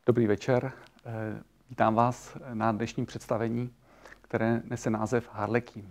Dobrý večer. Vítám vás na dnešním představení, které nese název Harlequin.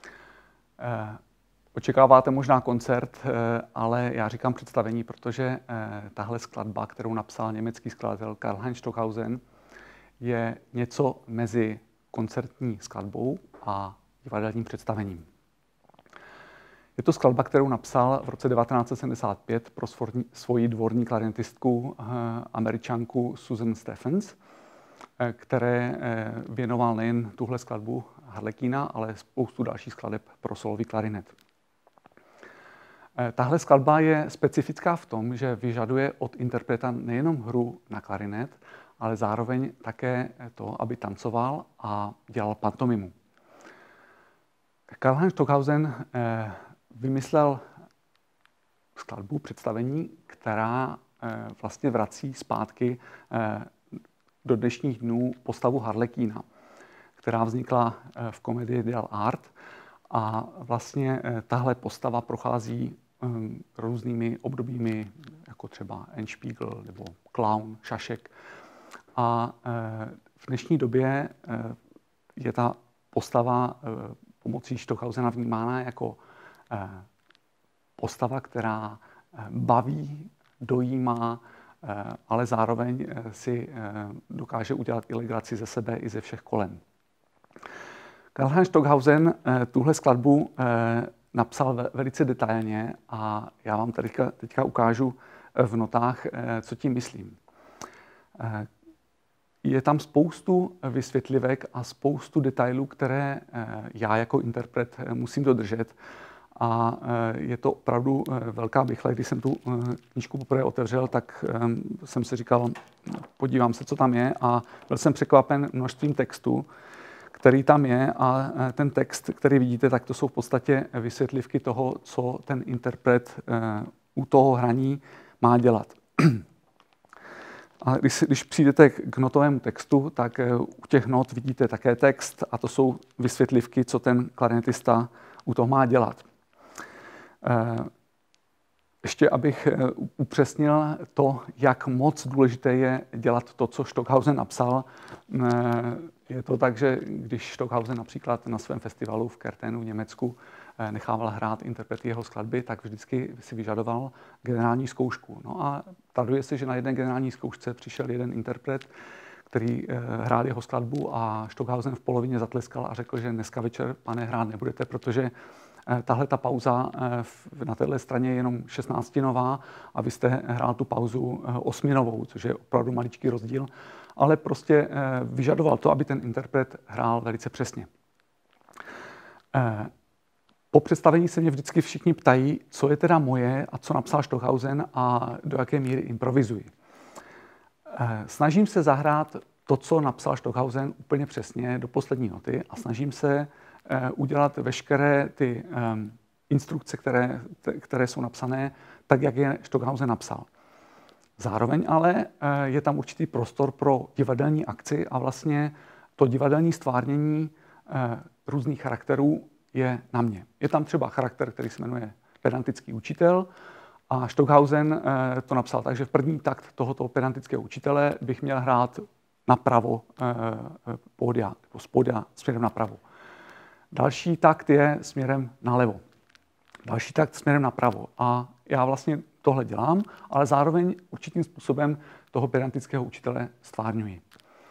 Očekáváte možná koncert, ale já říkám představení, protože tahle skladba, kterou napsal německý skladatel Karlheinz Stockhausen, je něco mezi koncertní skladbou a divadelním představením. Je to skladba, kterou napsal v roce 1975 pro svoji dvorní klarinetistku, Američanku Susan Stephens, které věnoval nejen tuhle skladbu Harlequina, ale spoustu dalších skladeb pro solový klarinet. Tahle skladba je specifická v tom, že vyžaduje od interpreta nejenom hru na klarinet, ale zároveň také to, aby tancoval a dělal pantomimu. Karlheinz Stockhausen vymyslel skladbu, představení, která vlastně vrací zpátky do dnešních dnů postavu Harlequina, která vznikla v komedii Del Art. A vlastně tahle postava prochází různými obdobími, jako třeba Endspiegel nebo Klaun, Šašek. A v dnešní době je ta postava pomocí Stockhausena vnímána jako postava, která baví, dojímá, ale zároveň si dokáže udělat i legraci ze sebe i ze všech kolem. Karlheinz Stockhausen tuhle skladbu napsal velice detailně a já vám teďka ukážu v notách, co tím myslím. Je tam spoustu vysvětlivek a spoustu detailů, které já jako interpret musím dodržet. A je to opravdu velká bychle. Když jsem tu knížku poprvé otevřel, tak jsem si říkal, podívám se, co tam je. A byl jsem překvapen množstvím textu, který tam je. A ten text, který vidíte, tak to jsou v podstatě vysvětlivky toho, co ten interpret u toho hraní má dělat. A když přijdete k notovému textu, tak u těch not vidíte také text a to jsou vysvětlivky, co ten klarinetista u toho má dělat. Ještě abych upřesnil to, jak moc důležité je dělat to, co Stockhausen napsal. Je to tak, že když Stockhausen například na svém festivalu v Kärntenu v Německu nechával hrát interprety jeho skladby, tak vždycky si vyžadoval generální zkoušku. No a traduje se, že na jedné generální zkoušce přišel jeden interpret, který hrál jeho skladbu a Stockhausen v polovině zatleskal a řekl, že dneska večer, pane, hrát nebudete, protože tahle ta pauza na téhle straně je jenom 16nová a vy jste hrál tu pauzu 8novou, což je opravdu maličký rozdíl, ale prostě vyžadoval to, aby ten interpret hrál velice přesně. Po představení se mě vždycky všichni ptají, co je teda moje a co napsal Stockhausen a do jaké míry improvizuji. Snažím se zahrát to, co napsal Stockhausen úplně přesně do poslední noty a snažím se udělat veškeré ty instrukce, které jsou napsané, tak, jak je Stockhausen napsal. Zároveň ale je tam určitý prostor pro divadelní akci a vlastně to divadelní stvárnění různých charakterů je na mě. Je tam třeba charakter, který se jmenuje pedantický učitel a Stockhausen to napsal tak, že v první takt tohoto pedantického učitele bych měl hrát napravo pódia, nebo z pódia směrem napravo. Další takt je směrem nalevo. Další takt směrem napravo. A já vlastně tohle dělám, ale zároveň určitým způsobem toho pedantického učitele stvárňuji.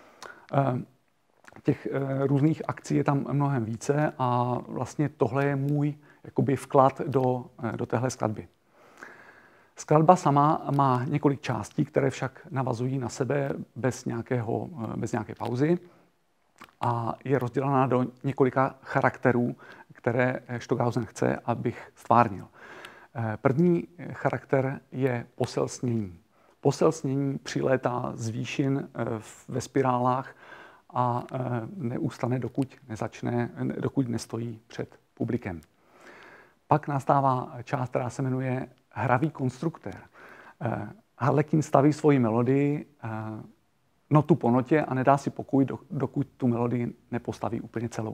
Těch různých akcí je tam mnohem více a vlastně tohle je můj jakoby vklad do téhle skladby. Skladba sama má několik částí, které však navazují na sebe bez nějaké pauzy a je rozdělená do několika charakterů, které Stockhausen chce, abych stvárnil. První charakter je posel snění. Posel snění přilétá z výšin ve spirálách a neustane, dokud nestojí před publikem. Pak nastává část, která se jmenuje hravý konstruktér. Harlequin staví svoji melodii notu po notě a nedá si pokoj, dokud tu melodii nepostaví úplně celou.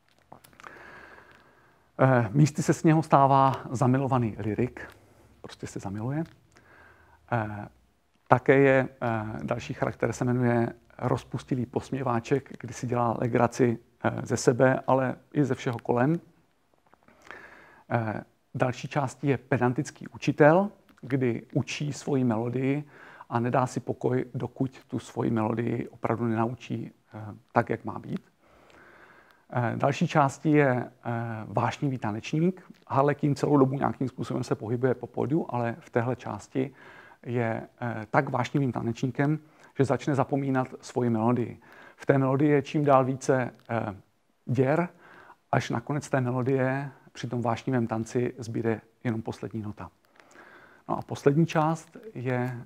Místy se z něho stává zamilovaný lyrik, prostě se zamiluje. Také je další charakter, se jmenuje rozpustilý posměváček, kdy si dělá legraci ze sebe, ale i ze všeho kolem. Další částí je pedantický učitel, kdy učí svoji melodii a nedá si pokoj, dokud tu svoji melodii opravdu nenaučí tak, jak má být. Další částí je vášnivý tanečník. Harlekin celou dobu nějakým způsobem se pohybuje po pódiu, ale v téhle části je tak vášnivým tanečníkem, že začne zapomínat svoji melodii. V té melodii je čím dál více děr, až nakonec té melodie při tom vášnivém tanci zbyde jenom poslední nota. No a poslední část je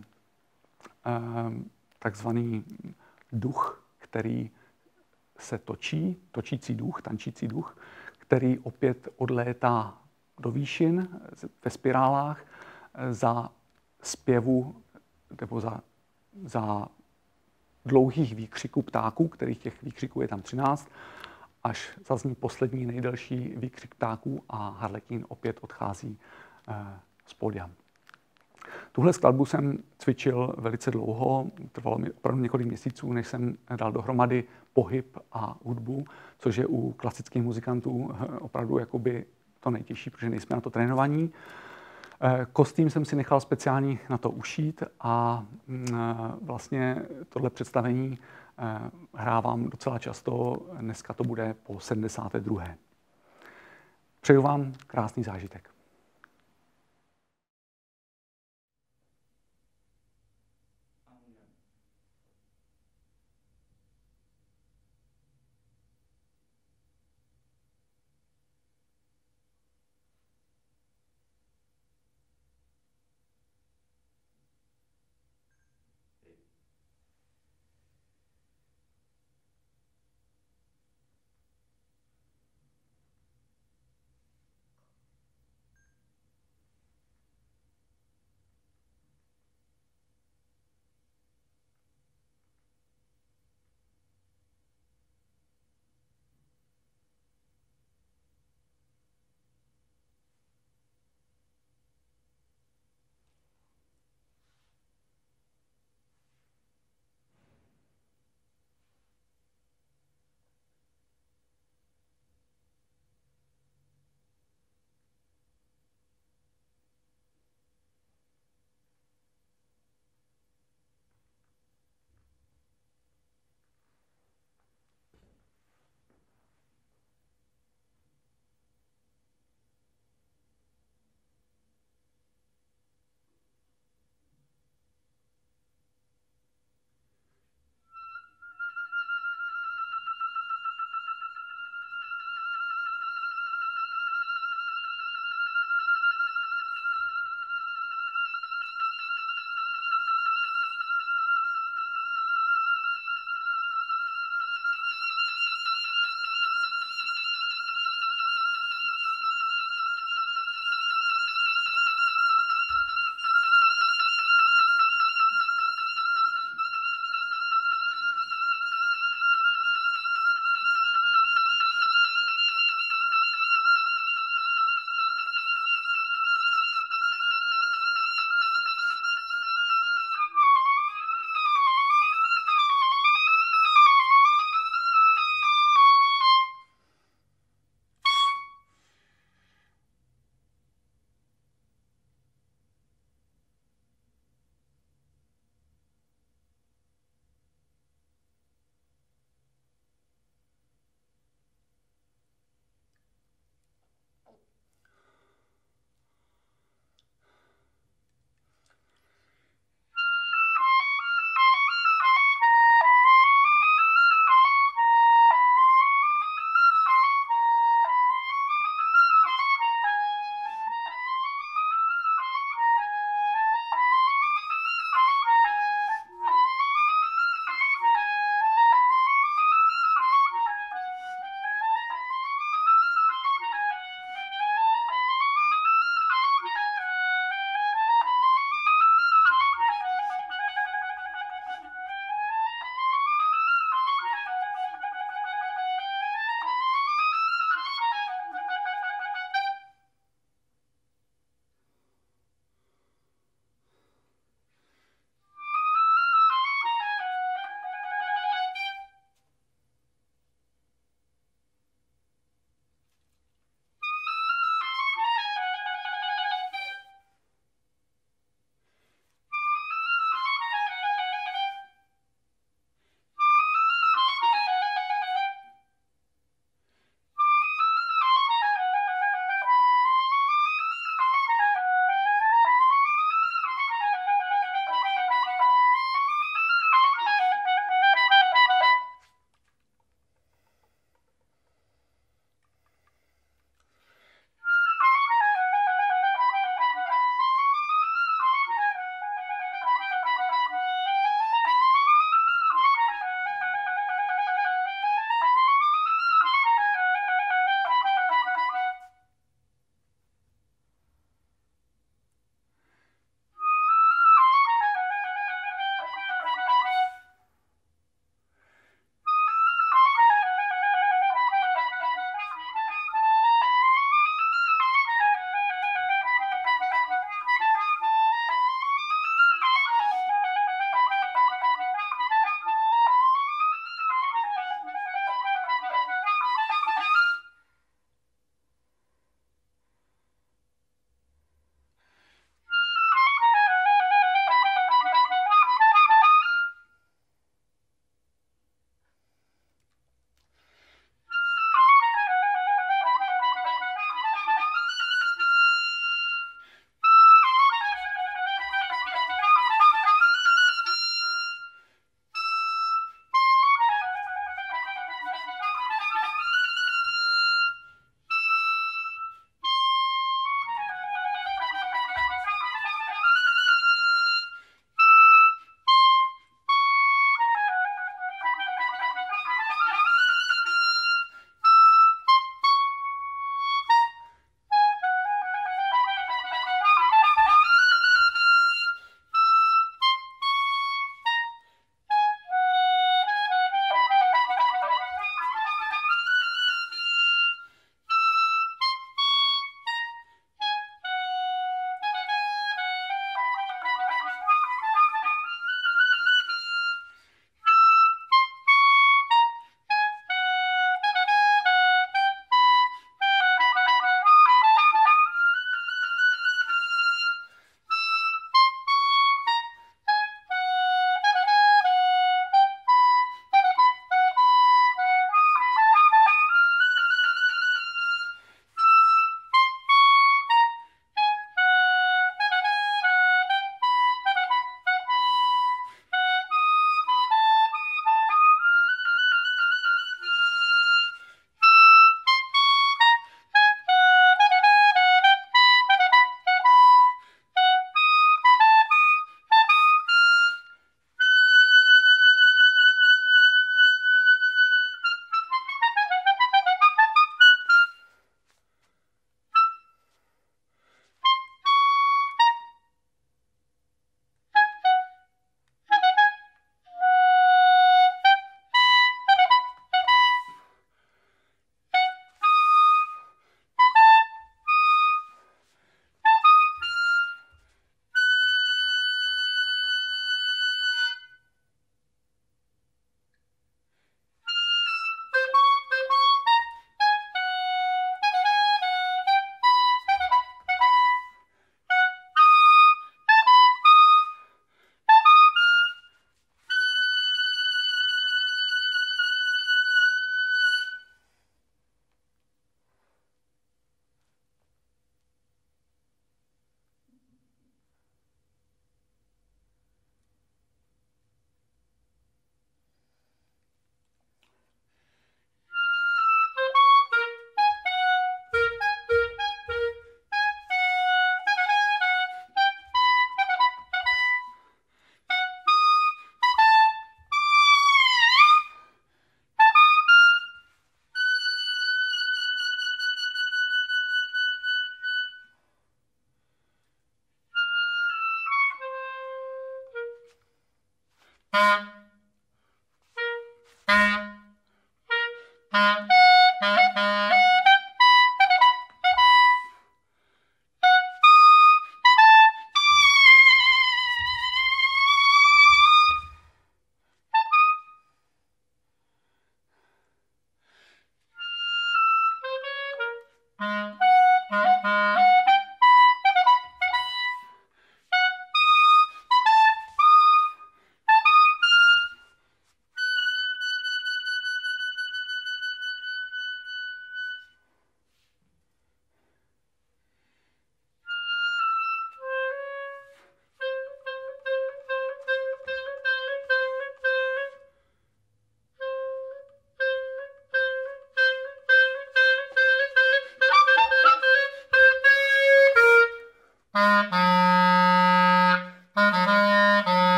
takzvaný duch, který se točí, točící duch, tančící duch, který opět odlétá do výšin ve spirálách za zpěvu nebo za dlouhých výkřiků ptáků, kterých těch výkřiků je tam 13, až zazní poslední nejdelší výkřik ptáků a Harlekin opět odchází z pódia. Tuhle skladbu jsem cvičil velice dlouho, trvalo mi opravdu několik měsíců, než jsem dal dohromady pohyb a hudbu, což je u klasických muzikantů opravdu jakoby to nejtěžší, protože nejsme na to trénovaní. Kostým jsem si nechal speciální na to ušít a vlastně tohle představení hrávám docela často, dneska to bude po 72. Přeju vám krásný zážitek.